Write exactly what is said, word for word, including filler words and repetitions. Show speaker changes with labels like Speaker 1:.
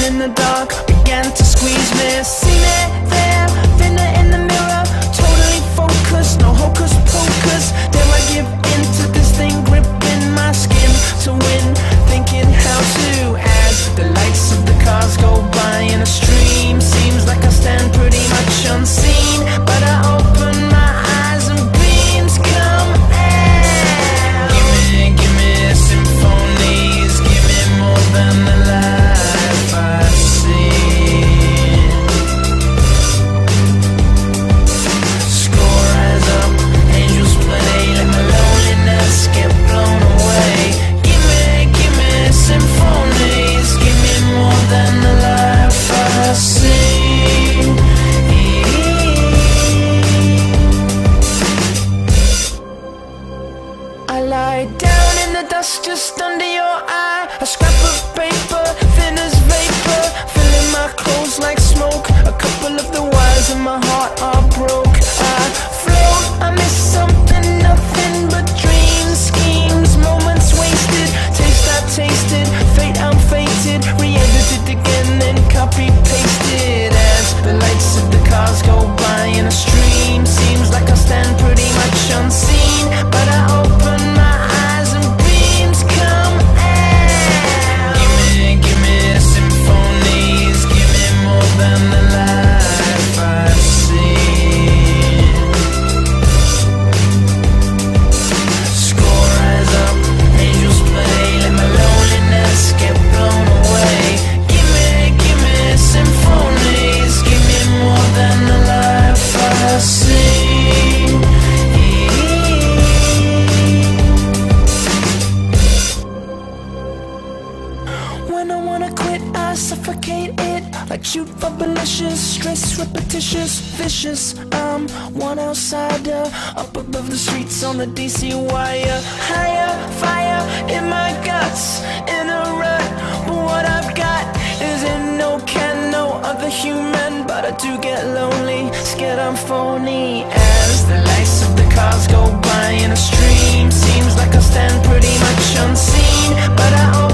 Speaker 1: in the dark began to squeeze me. Seen it there, thinner in the mirror, totally focused, no hocus pocus. Dare I give in to this thing gripping my skin to win, thinking how to. As the lights of the cars go by in a stream, seems like I stand pretty much unseen, but I open my eyes and beams come out. Give me, give me symphonies, give me more than the life I see. Score rise up, angels play, let my loneliness get blown away. Give me, give me symphonies, give me more than the life I see. I lie down in the dust just under your eye, a scrap of paper, thin as vapor, filling my clothes like smoke. A couple of the wires in my heart are broke. I float, I miss something, nothing but dreams, schemes, moments wasted, taste I tasted, fate I'm fated, re-edited again, then copy pasted. As the lights of the cars go by in a stream, seems like I stand pretty much unseen, but I open my eyes and beams come out. Give me, give me symphonies, give me more than the life I see. Score rise up, angels play, let my loneliness get blown away. Give me, give me symphonies, give me more than the life I see. When I wanna quit, I suffocate it, like shoot for malicious, stress repetitious, vicious. I'm one outsider, up above the streets on the D C wire. Higher, fire in my guts, in a rut. But what I've got is in no can, no other human. But I do get lonely, scared I'm phony. As the lights of the cars go by in a stream, seems like I stand pretty much unseen, but I